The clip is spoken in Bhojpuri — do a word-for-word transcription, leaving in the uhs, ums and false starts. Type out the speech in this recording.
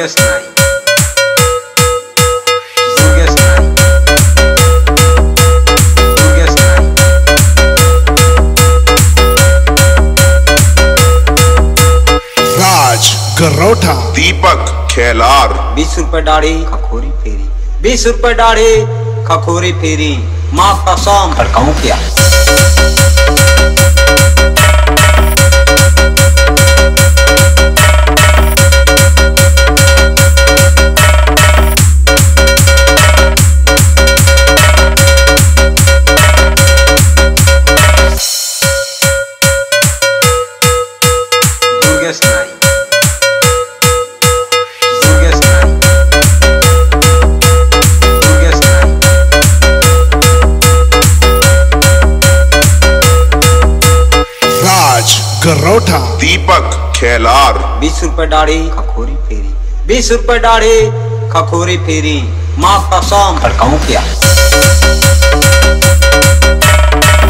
दुर्गेश नाई दुर्गेश नाई दुर्गेश नाई राज गरोठा दीपक खेलार बीस रुपए दाढ़ी खखोरी फेरी बीस रुपए दाढ़ी खखोरी फेरी माँ कसम भड़काऊं क्या। दुर्गेश नाई दुर्गेश नाई दुर्गेश नाई राज गरोठा दीपक खेलार बीस रुपए दाढ़ी खखोरी फेरी बीस रुपए दाढ़ी खखोरी फेरी माँ कसम भड़काऊं क्या।